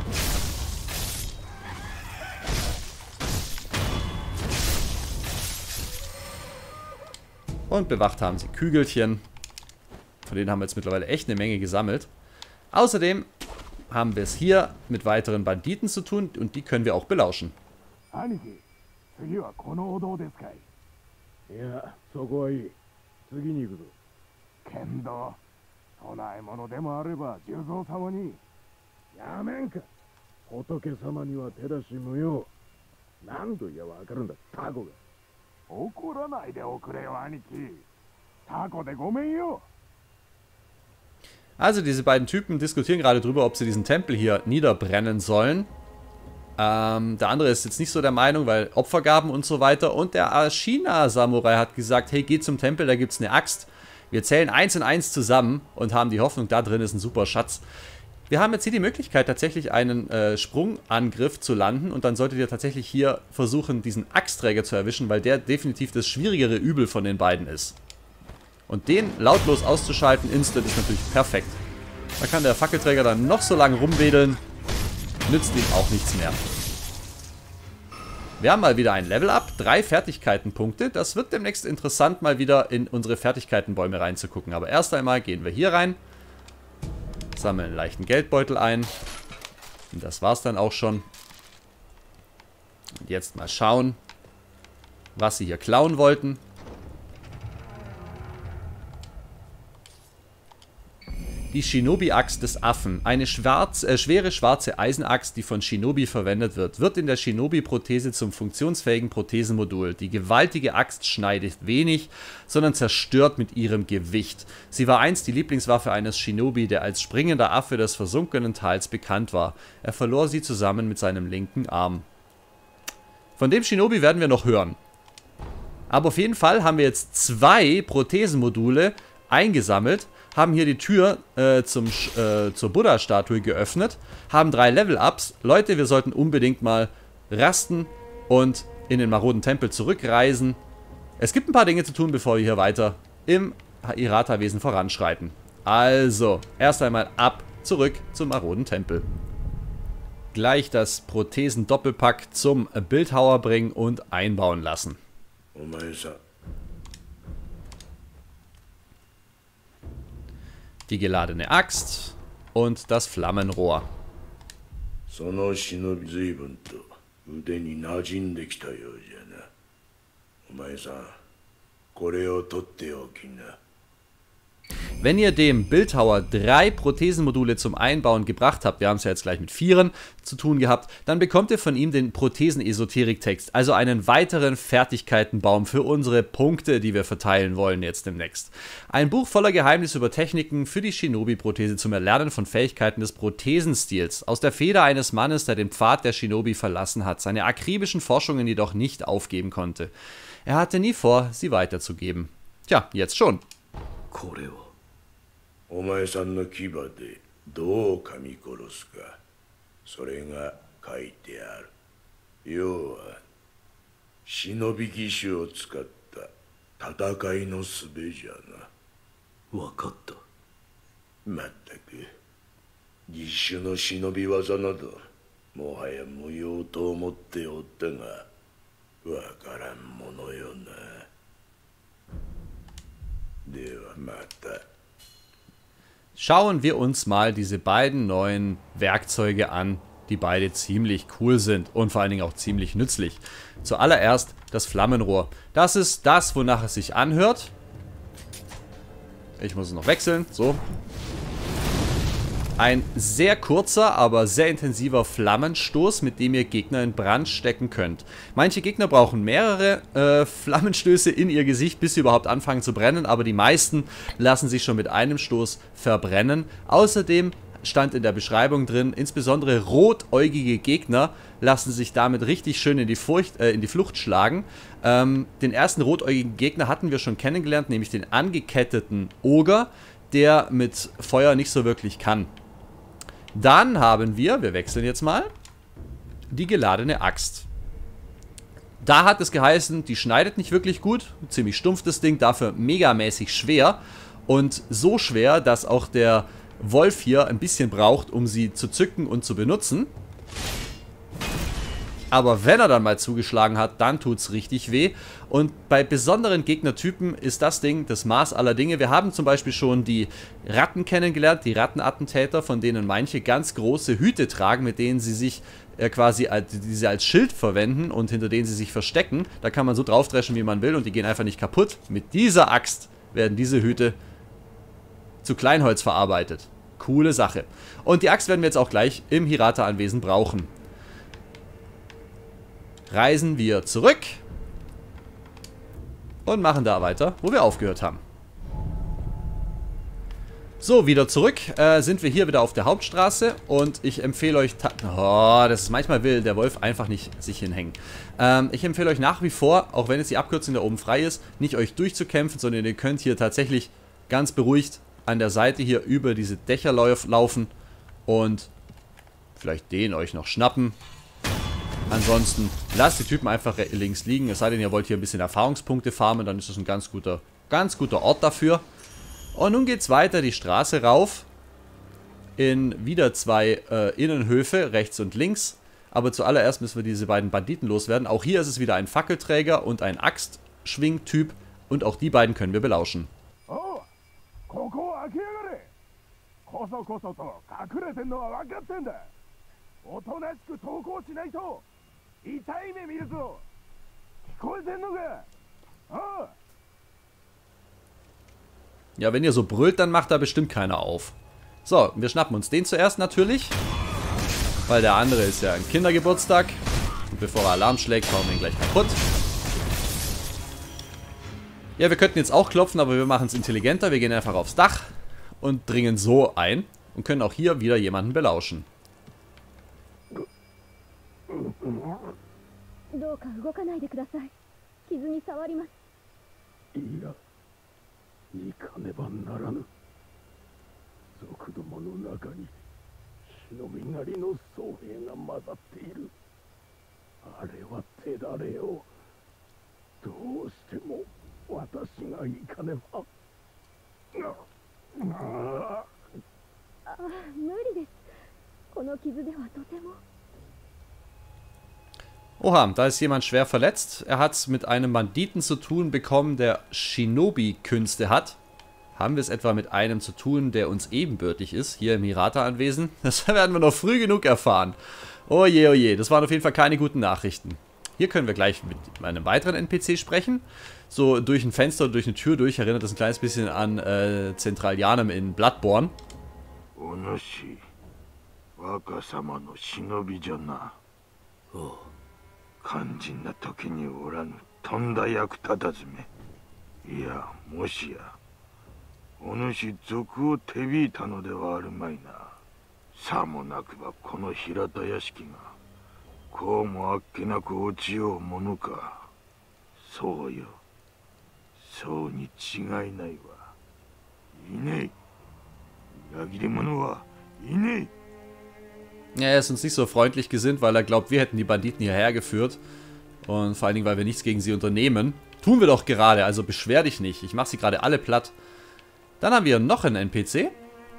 Und bewacht haben sie Kügelchen. Von denen haben wir jetzt mittlerweile echt eine Menge gesammelt. Außerdem haben wir es hier mit weiteren Banditen zu tun und die können wir auch belauschen. Also diese beiden Typen diskutieren gerade drüber, ob sie diesen Tempel hier niederbrennen sollen. Ähm, der andere ist jetzt nicht so der Meinung, weil Opfergaben und so weiter. Und der Ashina-Samurai hat gesagt, hey, geh zum Tempel, da gibt es eine Axt. Wir zählen eins und eins zusammen und haben die Hoffnung, da drin ist ein super Schatz. Wir haben jetzt hier die Möglichkeit, tatsächlich einen äh, Sprungangriff zu landen. Und dann solltet ihr tatsächlich hier versuchen, diesen Axtträger zu erwischen, weil der definitiv das schwierigere Übel von den beiden ist. Und den lautlos auszuschalten, instant, ist natürlich perfekt. Da kann der Fackelträger dann noch so lange rumwedeln. Nützt ihm auch nichts mehr. Wir haben mal wieder ein Level-Up. Drei Fertigkeitenpunkte. Das wird demnächst interessant, mal wieder in unsere Fertigkeitenbäume reinzugucken. Aber erst einmal gehen wir hier rein. Sammeln einen leichten Geldbeutel ein. Und das war's dann auch schon. Und jetzt mal schauen, was sie hier klauen wollten. Die Shinobi-Axt des Affen. Eine schwarz, äh, schwere schwarze Eisenaxt, die von Shinobi verwendet wird, wird in der Shinobi-Prothese zum funktionsfähigen Prothesenmodul. Die gewaltige Axt schneidet wenig, sondern zerstört mit ihrem Gewicht. Sie war einst die Lieblingswaffe eines Shinobi, der als springender Affe des versunkenen Tals bekannt war. Er verlor sie zusammen mit seinem linken Arm. Von dem Shinobi werden wir noch hören. Aber auf jeden Fall haben wir jetzt zwei Prothesenmodule eingesammelt, haben hier die Tür äh, zum, äh, zur Buddha-Statue geöffnet, haben drei Level-Ups. Leute, wir sollten unbedingt mal rasten und in den maroden Tempel zurückreisen. Es gibt ein paar Dinge zu tun, bevor wir hier weiter im Hirata-Wesen voranschreiten. Also, erst einmal ab, zurück zum maroden Tempel. Gleich das Prothesen-Doppelpack zum Bildhauer bringen und einbauen lassen. Die geladene Axt und das Flammenrohr. Wenn ihr dem Bildhauer drei Prothesenmodule zum Einbauen gebracht habt, wir haben es ja jetzt gleich mit vieren zu tun gehabt, dann bekommt ihr von ihm den Prothesen-Esoterik-Text, also einen weiteren Fertigkeitenbaum für unsere Punkte, die wir verteilen wollen jetzt demnächst. Ein Buch voller Geheimnisse über Techniken für die Shinobi-Prothese zum Erlernen von Fähigkeiten des Prothesenstils, aus der Feder eines Mannes, der den Pfad der Shinobi verlassen hat, seine akribischen Forschungen jedoch nicht aufgeben konnte. Er hatte nie vor, sie weiterzugeben. Tja, jetzt schon. お前さんの牙でどう噛み殺すか、それが書いてある。要は忍び義手を使った戦いの術じゃな。分かった。まったく義手の忍び技などもはや無用と思っておったが、わからんものよな。ではまた。 Schauen wir uns mal diese beiden neuen Werkzeuge an, die beide ziemlich cool sind und vor allen Dingen auch ziemlich nützlich. Zuallererst das Flammenrohr. Das ist das, wonach es sich anhört. Ich muss es noch wechseln. So. Ein sehr kurzer, aber sehr intensiver Flammenstoß, mit dem ihr Gegner in Brand stecken könnt. Manche Gegner brauchen mehrere äh, Flammenstöße in ihr Gesicht, bis sie überhaupt anfangen zu brennen, aber die meisten lassen sich schon mit einem Stoß verbrennen. Außerdem stand in der Beschreibung drin, insbesondere rotäugige Gegner lassen sich damit richtig schön in die, Furcht, äh, in die Flucht schlagen. Ähm, den ersten rotäugigen Gegner hatten wir schon kennengelernt, nämlich den angeketteten Oger, der mit Feuer nicht so wirklich kann. Dann haben wir, wir wechseln jetzt mal, die geladene Axt. Da hat es geheißen, die schneidet nicht wirklich gut. Ziemlich stumpf das Ding, dafür megamäßig schwer. Und so schwer, dass auch der Wolf hier ein bisschen braucht, um sie zu zücken und zu benutzen. Aber wenn er dann mal zugeschlagen hat, dann tut es richtig weh. Und bei besonderen Gegnertypen ist das Ding das Maß aller Dinge. Wir haben zum Beispiel schon die Ratten kennengelernt, die Rattenattentäter, von denen manche ganz große Hüte tragen, mit denen sie sich äh, quasi als, die sie als Schild verwenden und hinter denen sie sich verstecken. Da kann man so draufdreschen, wie man will, und die gehen einfach nicht kaputt. Mit dieser Axt werden diese Hüte zu Kleinholz verarbeitet. Coole Sache. Und die Axt werden wir jetzt auch gleich im Hirata-Anwesen brauchen. Reisen wir zurück und machen da weiter, wo wir aufgehört haben. So, wieder zurück. Äh, sind wir hier wieder auf der Hauptstraße und ich empfehle euch... Oh, das ist manchmal will der Wolf einfach nicht sich hinhängen. Ähm, ich empfehle euch nach wie vor, auch wenn jetzt die Abkürzung da oben frei ist, nicht euch durchzukämpfen, sondern ihr könnt hier tatsächlich ganz beruhigt an der Seite hier über diese Dächer lauf laufen und vielleicht den euch noch schnappen. Ansonsten lasst die Typen einfach links liegen. Es sei denn, ihr wollt hier ein bisschen Erfahrungspunkte farmen, dann ist das ein ganz guter, ganz guter Ort dafür. Und nun geht es weiter die Straße rauf in wieder zwei äh, Innenhöfe, rechts und links. Aber zuallererst müssen wir diese beiden Banditen loswerden. Auch hier ist es wieder ein Fackelträger und ein Axtschwingtyp. Und auch die beiden können wir belauschen. Oh, ja, wenn ihr so brüllt, dann macht da bestimmt keiner auf. So, wir schnappen uns den zuerst natürlich. Weil der andere ist ja ein Kindergeburtstag. Und bevor er Alarm schlägt, hauen wir ihn gleich kaputt. Ja, wir könnten jetzt auch klopfen, aber wir machen es intelligenter. Wir gehen einfach aufs Dach und dringen so ein. Und können auch hier wieder jemanden belauschen. Oha, da ist jemand schwer verletzt. Er hat es mit einem Banditen zu tun bekommen, der Shinobi-Künste hat. Haben wir es etwa mit einem zu tun, der uns ebenbürtig ist, hier im Hirata-Anwesen? Das werden wir noch früh genug erfahren. Oje, oje, das waren auf jeden Fall keine guten Nachrichten. Hier können wir gleich mit einem weiteren N P C sprechen. So durch ein Fenster oder durch eine Tür durch erinnert das ein kleines bisschen an äh, Zentralianem in Bloodborne. Onoshi, Wakasama no Shinobiじゃな。肝心な時におらぬとんだ役立たずめ。いや、もしや、お主賊を手引いたのではあるまいな。さもなくばこの平田屋敷が、こうもあっけなく落ちようものか。そうよ。そうに違いないわ。いねえ。裏切り者はいねえ。 Ja, er ist uns nicht so freundlich gesinnt, weil er glaubt, wir hätten die Banditen hierher geführt. Und vor allen Dingen, weil wir nichts gegen sie unternehmen. Tun wir doch gerade, also beschwer dich nicht. Ich mache sie gerade alle platt. Dann haben wir noch einen N P C.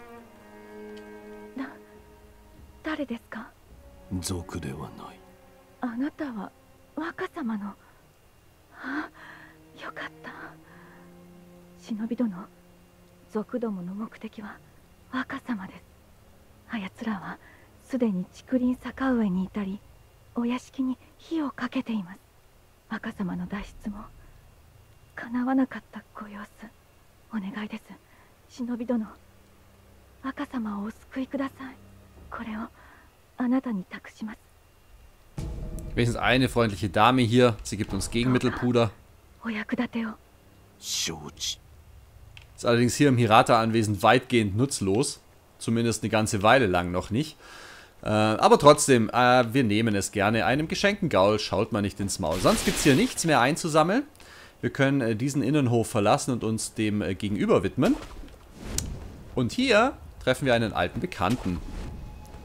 Shinobi すでに竹林坂上にいたり、お屋敷に火をかけています。若様の脱出も叶わなかったご様子。お願いです。忍び殿、若様をお救いください。これをあなたに託します。 Wenigstens eine freundliche Dame hier. Sie gibt uns Gegenmittelpuder. Ist allerdings hier im Hirata-Anwesen weitgehend nutzlos. Zumindest eine ganze Weile lang noch nicht. Äh, aber trotzdem, äh, wir nehmen es gerne. Einem geschenkten Gaul schaut man nicht ins Maul. Sonst gibt es hier nichts mehr einzusammeln. Wir können äh, diesen Innenhof verlassen und uns dem äh, gegenüber widmen. Und hier treffen wir einen alten Bekannten.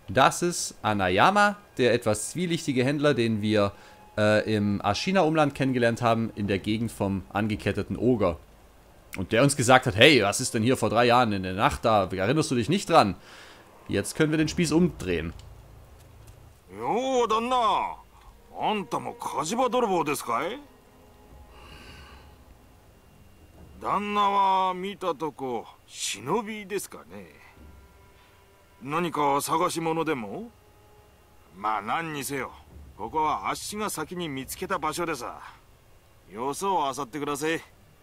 Das ist Anayama, der etwas zwielichtige Händler, den wir äh, im Ashina-Umland kennengelernt haben, in der Gegend vom angeketteten Oger. Und der uns gesagt hat, hey, was ist denn hier vor drei Jahren in der Nacht da? Erinnerst du dich nicht dran? Jetzt können wir den Spieß umdrehen. Jo, Danna. Anta mo Kajiba Dorobo desu kai? Danna wa mita toko shinobi desu ka ne? Nanika sagashimono demo? Ma, nan ni seyo. Koko wa ashi ga saki ni mitsuketa basho de sa. Yoso o asatte kudasai.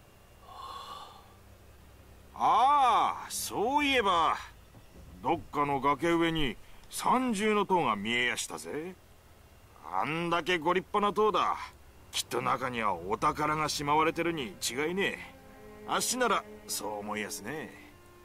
ああ、そういえばどっかの崖上に三重の塔が見えやしたぜ。あんだけご立派な塔だ。きっと中にはお宝がしまわれてるに違いねえ。あっしならそう思いやすね。ね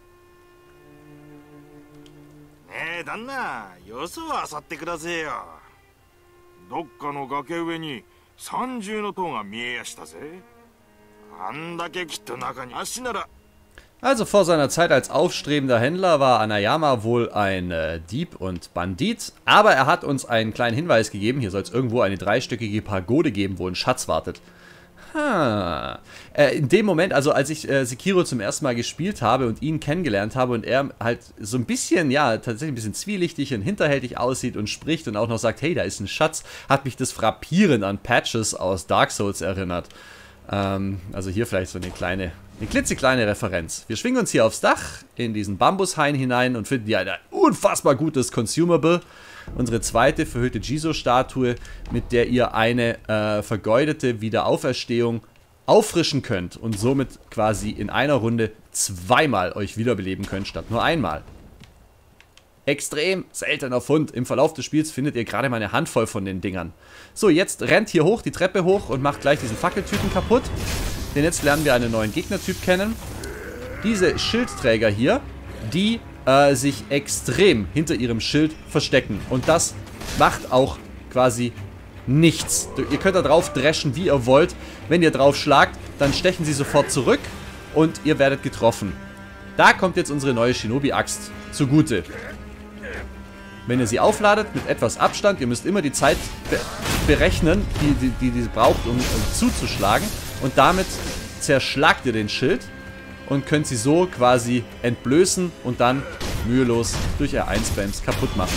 え旦那、よそは漁ってくだせえよ。どっかの崖上に三重の塔が見えやしたぜ。あんだけきっと中にあっしなら Also vor seiner Zeit als aufstrebender Händler war Anayama wohl ein äh, Dieb und Bandit, aber er hat uns einen kleinen Hinweis gegeben, hier soll es irgendwo eine dreistöckige Pagode geben, wo ein Schatz wartet. Ha. Äh, in dem Moment, also als ich äh, Sekiro zum ersten Mal gespielt habe und ihn kennengelernt habe und er halt so ein bisschen, ja, tatsächlich ein bisschen zwielichtig und hinterhältig aussieht und spricht und auch noch sagt, hey, da ist ein Schatz, hat mich das frappierend an Patches aus Dark Souls erinnert. Ähm, also hier vielleicht so eine kleine... Eine klitzekleine Referenz. Wir schwingen uns hier aufs Dach in diesen Bambushain hinein und finden hier ein unfassbar gutes Consumable. Unsere zweite verhüllte Jizo-Statue, mit der ihr eine äh, vergeudete Wiederauferstehung auffrischen könnt und somit quasi in einer Runde zweimal euch wiederbeleben könnt, statt nur einmal. Extrem seltener Fund. Im Verlauf des Spiels findet ihr gerade mal eine Handvoll von den Dingern. So, jetzt rennt hier hoch, die Treppe hoch und macht gleich diesen Fackeltypen kaputt. Denn jetzt lernen wir einen neuen Gegnertyp kennen. Diese Schildträger hier, die äh, sich extrem hinter ihrem Schild verstecken. Und das macht auch quasi nichts. Ihr könnt da drauf dreschen, wie ihr wollt. Wenn ihr drauf schlagt, dann stechen sie sofort zurück und ihr werdet getroffen. Da kommt jetzt unsere neue Shinobi-Axt zugute. Wenn ihr sie aufladet mit etwas Abstand, ihr müsst immer die Zeit be berechnen, die, die, die, die sie braucht, um, um zuzuschlagen. Und damit zerschlagt ihr den Schild und könnt sie so quasi entblößen und dann mühelos durch R eins Spams kaputt machen.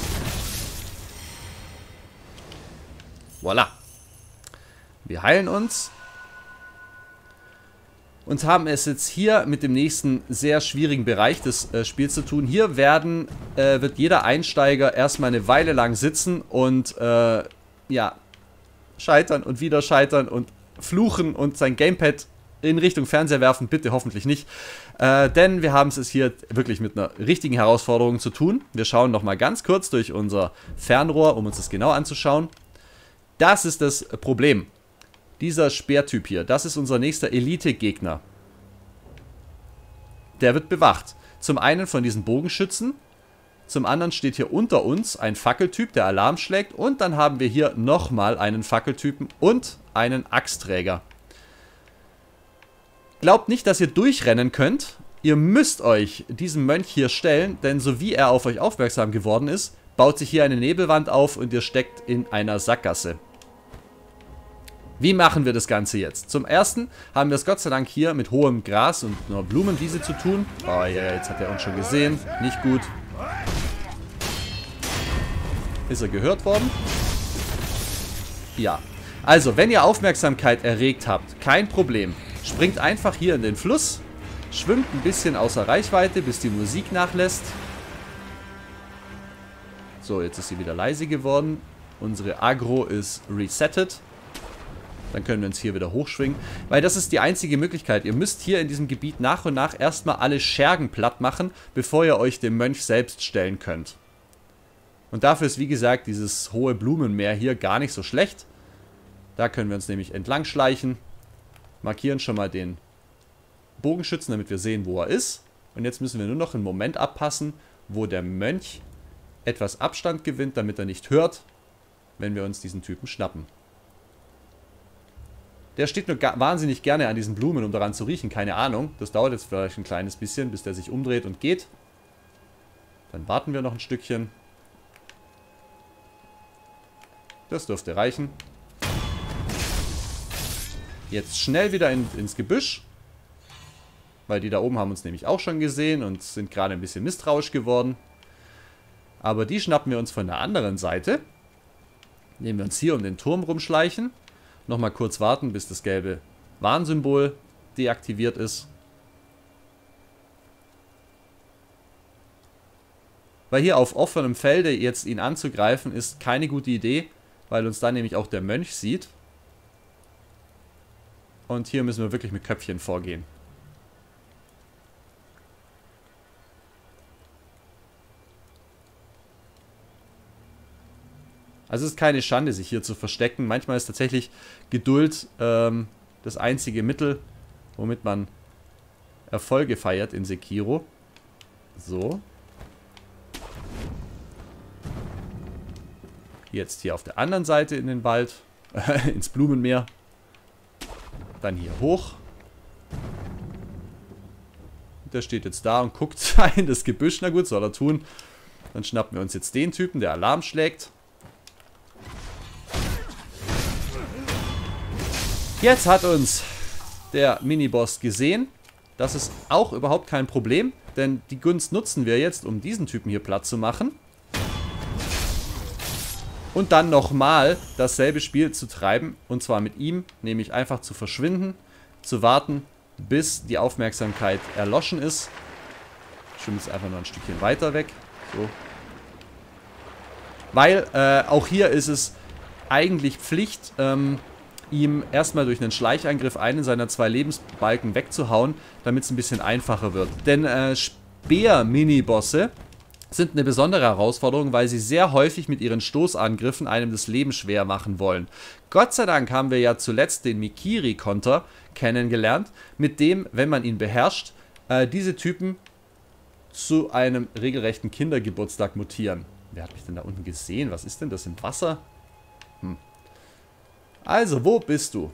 Voila. Wir heilen uns. Und haben es jetzt hier mit dem nächsten sehr schwierigen Bereich des äh, Spiels zu tun. Hier werden, äh, wird jeder Einsteiger erstmal eine Weile lang sitzen und äh, ja, scheitern und wieder scheitern und fluchen und sein Gamepad in Richtung Fernseher werfen. Bitte hoffentlich nicht. Äh, denn wir haben es hier wirklich mit einer richtigen Herausforderung zu tun. Wir schauen nochmal ganz kurz durch unser Fernrohr, um uns das genau anzuschauen. Das ist das Problem. Dieser Speertyp hier, das ist unser nächster Elite-Gegner. Der wird bewacht. Zum einen von diesen Bogenschützen, zum anderen steht hier unter uns ein Fackeltyp, der Alarm schlägt, und dann haben wir hier nochmal einen Fackeltypen und einen Axtträger. Glaubt nicht, dass ihr durchrennen könnt. Ihr müsst euch diesem Mönch hier stellen, denn so wie er auf euch aufmerksam geworden ist, baut sich hier eine Nebelwand auf und ihr steckt in einer Sackgasse. Wie machen wir das Ganze jetzt? Zum ersten haben wir es Gott sei Dank hier mit hohem Gras und einer Blumenwiese zu tun. Oh ja, jetzt hat er uns schon gesehen. Nicht gut. Ist er gehört worden? Ja. Also, wenn ihr Aufmerksamkeit erregt habt, kein Problem. Springt einfach hier in den Fluss, schwimmt ein bisschen außer Reichweite, bis die Musik nachlässt. So, jetzt ist sie wieder leise geworden. Unsere Agro ist resettet. Dann können wir uns hier wieder hochschwingen. Weil das ist die einzige Möglichkeit. Ihr müsst hier in diesem Gebiet nach und nach erstmal alle Schergen platt machen, bevor ihr euch dem Mönch selbst stellen könnt. Und dafür ist, wie gesagt, dieses hohe Blumenmeer hier gar nicht so schlecht. Da können wir uns nämlich entlang schleichen. Markieren schon mal den Bogenschützen, damit wir sehen, wo er ist. Und jetzt müssen wir nur noch einen Moment abpassen, wo der Mönch etwas Abstand gewinnt, damit er nicht hört, wenn wir uns diesen Typen schnappen. Der steht nur wahnsinnig gerne an diesen Blumen, um daran zu riechen. Keine Ahnung. Das dauert jetzt vielleicht ein kleines bisschen, bis der sich umdreht und geht. Dann warten wir noch ein Stückchen. Das dürfte reichen. Jetzt schnell wieder in, ins Gebüsch. Weil die da oben haben uns nämlich auch schon gesehen und sind gerade ein bisschen misstrauisch geworden. Aber die schnappen wir uns von der anderen Seite. Nehmen wir uns hier um den Turm rumschleichen. Nochmal kurz warten, bis das gelbe Warnsymbol deaktiviert ist. Weil hier auf offenem Felde jetzt ihn anzugreifen, ist keine gute Idee, weil uns dann nämlich auch der Mönch sieht. Und hier müssen wir wirklich mit Köpfchen vorgehen. Also es ist keine Schande, sich hier zu verstecken. Manchmal ist tatsächlich Geduld ähm, das einzige Mittel, womit man Erfolge feiert in Sekiro. So. Jetzt hier auf der anderen Seite in den Wald, ins Blumenmeer. Dann hier hoch. Der steht jetzt da und guckt in das Gebüsch. Na gut, soll er tun. Dann schnappen wir uns jetzt den Typen, der Alarm schlägt. Jetzt hat uns der Miniboss gesehen. Das ist auch überhaupt kein Problem, denn die Gunst nutzen wir jetzt, um diesen Typen hier platt zu machen. Und dann nochmal dasselbe Spiel zu treiben, und zwar mit ihm, nämlich einfach zu verschwinden, zu warten, bis die Aufmerksamkeit erloschen ist. Ich schwimme jetzt einfach noch ein Stückchen weiter weg. So. Weil äh, auch hier ist es eigentlich Pflicht, ähm, ihm erstmal durch einen Schleichangriff einen seiner zwei Lebensbalken wegzuhauen, damit es ein bisschen einfacher wird. Denn äh, Speer-Minibosse sind eine besondere Herausforderung, weil sie sehr häufig mit ihren Stoßangriffen einem das Leben schwer machen wollen. Gott sei Dank haben wir ja zuletzt den Mikiri-Konter kennengelernt, mit dem, wenn man ihn beherrscht, äh, diese Typen zu einem regelrechten Kindergeburtstag mutieren. Wer hat mich denn da unten gesehen? Was ist denn das im Wasser? Hm. Also, wo bist du?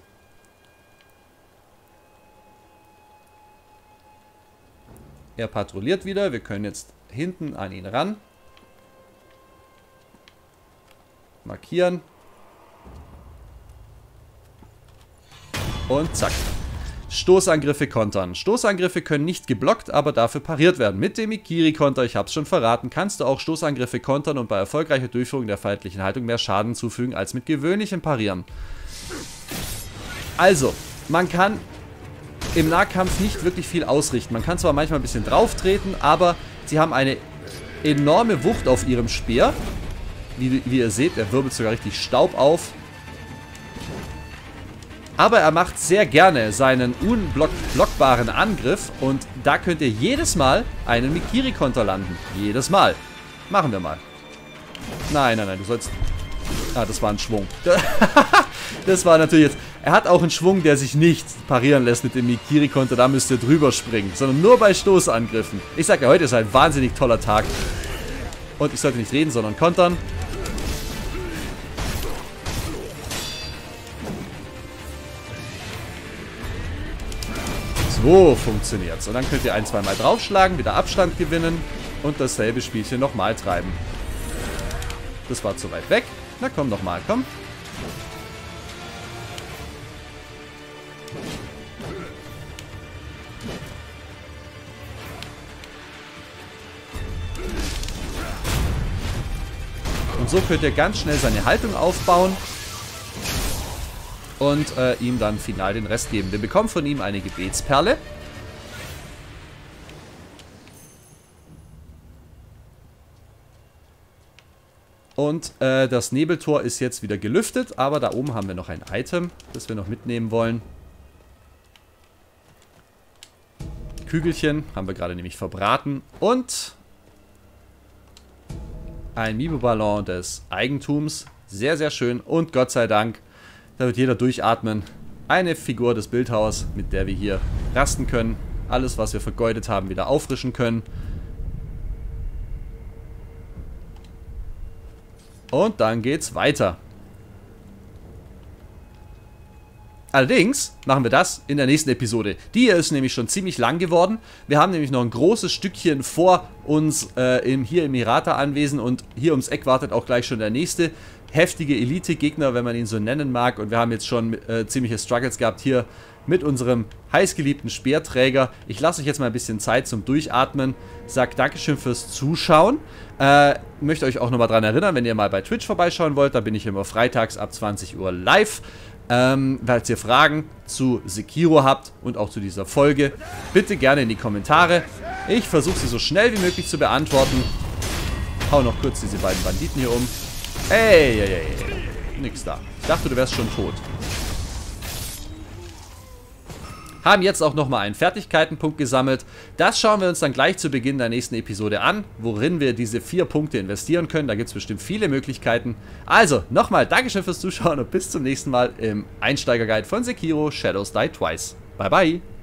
Er patrouilliert wieder. Wir können jetzt hinten an ihn ran. Markieren. Und zack. Stoßangriffe kontern. Stoßangriffe können nicht geblockt, aber dafür pariert werden. Mit dem Mikiri-Konter, ich habe es schon verraten, kannst du auch Stoßangriffe kontern und bei erfolgreicher Durchführung der feindlichen Haltung mehr Schaden zufügen als mit gewöhnlichem Parieren. Also, man kann im Nahkampf nicht wirklich viel ausrichten. Man kann zwar manchmal ein bisschen drauf treten, aber sie haben eine enorme Wucht auf ihrem Speer. Wie, wie ihr seht, er wirbelt sogar richtig Staub auf. Aber er macht sehr gerne seinen unblockbaren Angriff und da könnt ihr jedes Mal einen Mikiri-Konter landen. Jedes Mal. Machen wir mal. Nein, nein, nein, du sollst... Ah, das war ein Schwung. Das war natürlich jetzt... Er hat auch einen Schwung, der sich nicht parieren lässt mit dem Mikiri-Konter. Da müsst ihr drüber springen, sondern nur bei Stoßangriffen. Ich sage ja, heute ist ein wahnsinnig toller Tag. Und ich sollte nicht reden, sondern kontern. So funktioniert's. Und dann könnt ihr ein, zwei Mal draufschlagen, wieder Abstand gewinnen und dasselbe Spielchen nochmal treiben. Das war zu weit weg. Na komm nochmal, komm. Und so könnt ihr ganz schnell seine Haltung aufbauen. Und äh, ihm dann final den Rest geben. Wir bekommen von ihm eine Gebetsperle. Und äh, das Nebeltor ist jetzt wieder gelüftet, aber da oben haben wir noch ein Item, das wir noch mitnehmen wollen. Kügelchen haben wir gerade nämlich verbraten. Und ein Mibo-Ballon des Eigentums. Sehr, sehr schön. Und Gott sei Dank, da wird jeder durchatmen. Eine Figur des Bildhauers, mit der wir hier rasten können. Alles, was wir vergeudet haben, wieder auffrischen können. Und dann geht's weiter. Allerdings machen wir das in der nächsten Episode. Die hier ist nämlich schon ziemlich lang geworden. Wir haben nämlich noch ein großes Stückchen vor uns äh, im, hier im Hirata-Anwesen und hier ums Eck wartet auch gleich schon der nächste heftige Elite-Gegner, wenn man ihn so nennen mag. Und wir haben jetzt schon äh, ziemliche Struggles gehabt hier mit unserem heißgeliebten Speerträger. Ich lasse euch jetzt mal ein bisschen Zeit zum Durchatmen. Sag Dankeschön fürs Zuschauen. Äh, möchte euch auch nochmal daran erinnern, wenn ihr mal bei Twitch vorbeischauen wollt, da bin ich immer freitags ab zwanzig Uhr live. Ähm, falls ihr Fragen zu Sekiro habt und auch zu dieser Folge, bitte gerne in die Kommentare. Ich versuche sie so schnell wie möglich zu beantworten. Hau noch kurz diese beiden Banditen hier um. Ey, ey, ey, nix da. Ich dachte, du wärst schon tot. Haben jetzt auch nochmal einen Fertigkeitenpunkt gesammelt. Das schauen wir uns dann gleich zu Beginn der nächsten Episode an, worin wir diese vier Punkte investieren können. Da gibt es bestimmt viele Möglichkeiten. Also, nochmal Dankeschön fürs Zuschauen und bis zum nächsten Mal im Einsteigerguide von Sekiro Shadows Die Twice. Bye, bye.